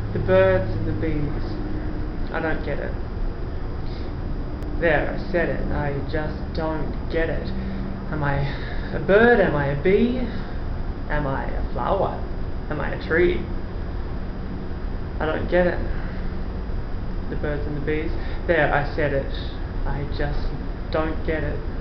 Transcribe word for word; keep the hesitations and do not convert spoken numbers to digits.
The birds and the bees. I don't get it. There, I said it. I just don't get it. Am I a bird? Am I a bee? Am I a flower? Am I a tree? I don't get it. The birds and the bees. There, I said it. I just don't get it.